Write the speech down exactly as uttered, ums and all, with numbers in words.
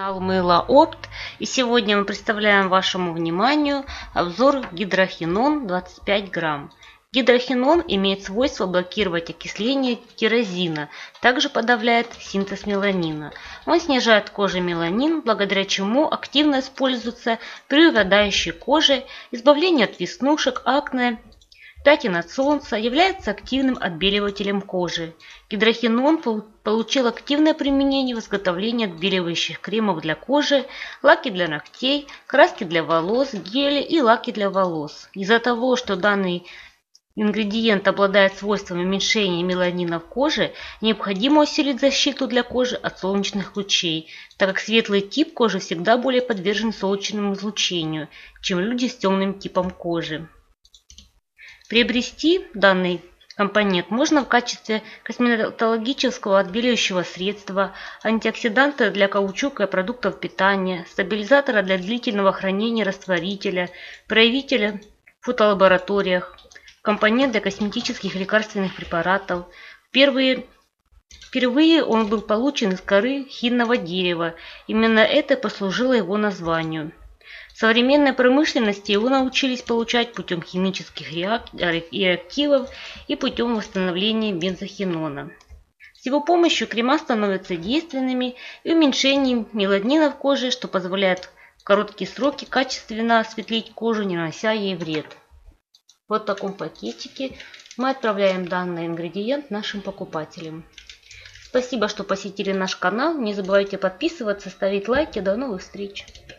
Канал Мыло Опт, и сегодня мы представляем вашему вниманию обзор гидрохинон двадцать пять грамм. Гидрохинон имеет свойство блокировать окисление тирозина, также подавляет синтез меланина. Он снижает коже меланин, благодаря чему активно используется при увядающей коже, избавлении от веснушек, акне, пятен от солнца, является активным отбеливателем кожи. Гидрохинон получил активное применение в изготовлении отбеливающих кремов для кожи, лаки для ногтей, краски для волос, гели и лаки для волос. Из-за того, что данный ингредиент обладает свойством уменьшения меланина в коже, необходимо усилить защиту для кожи от солнечных лучей, так как светлый тип кожи всегда более подвержен солнечному излучению, чем люди с темным типом кожи. Приобрести данный компонент можно в качестве косметологического отбеливающего средства, антиоксиданта для каучука и продуктов питания, стабилизатора для длительного хранения растворителя, проявителя в фотолабораториях, компонент для косметических лекарственных препаратов. Впервые, впервые он был получен из коры хинного дерева. Именно это послужило его названию. В современной промышленности его научились получать путем химических реактивов и путем восстановления бензохинона. С его помощью крема становятся действенными и уменьшением меланина в коже, что позволяет в короткие сроки качественно осветлить кожу, не нанося ей вред. Вот в таком пакетике мы отправляем данный ингредиент нашим покупателям. Спасибо, что посетили наш канал. Не забывайте подписываться, ставить лайки. До новых встреч!